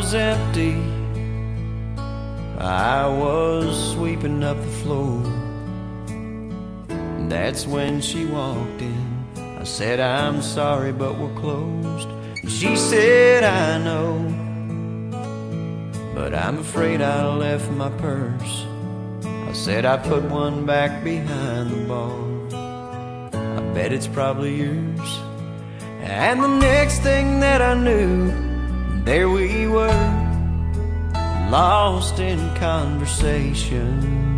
was empty. I was sweeping up the floor. That's when she walked in. I said, I'm sorry, but we're closed. And she said, I know, but I'm afraid I left my purse. I said, I put one back behind the bar. I bet it's probably yours. And the next thing that I knew, there we were, lost in conversation.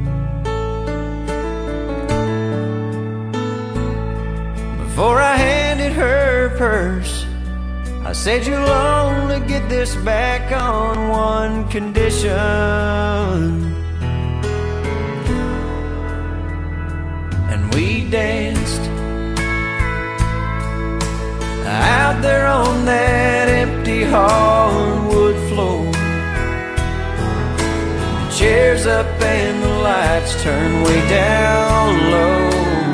Before I handed her purse, I said, you'll only get this back on one condition. And we danced out there on that empty hardwood floor. The chairs up and the lights turned way down low.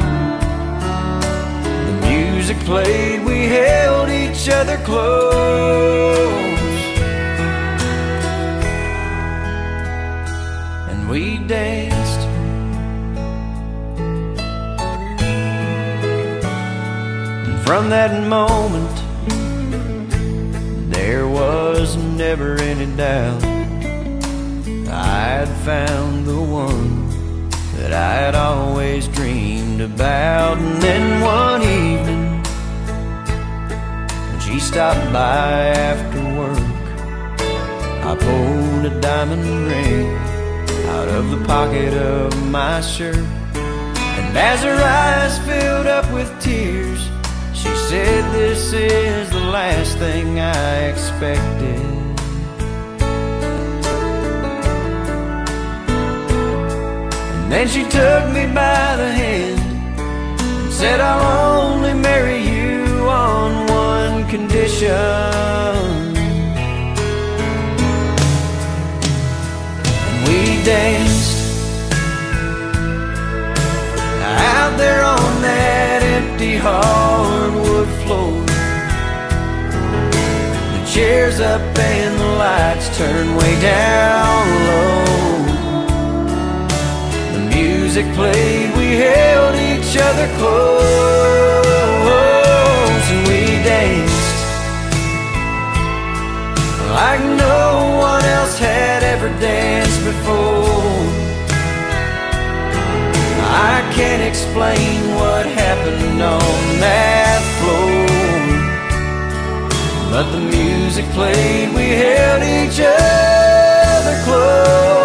The music played, we held each other close, and we danced. From that moment, there was never any doubt I'd found the one that I'd always dreamed about. And then one evening, when she stopped by after work, I pulled a diamond ring out of the pocket of my shirt. And as her eyes filled up with tears, she said, this is the last thing I expected. And then she took me by the hand and said, I'll only marry you on one condition. And we danced out there on that empty hardwood floor. The chairs up and the lights turned way down low. The music played, we held each other close, and we danced like no one else had ever danced before. I can't explain what happened on that floor, but the music played, we held each other close.